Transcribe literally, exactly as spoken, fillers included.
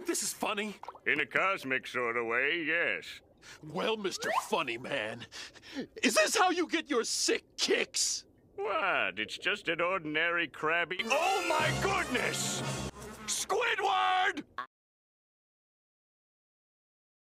this is funny? In a cosmic sort of way, yes. Well, Mister Funny Man, is this how you get your sick kicks? What? It's just an ordinary crabby... Oh, my goodness! Squidward!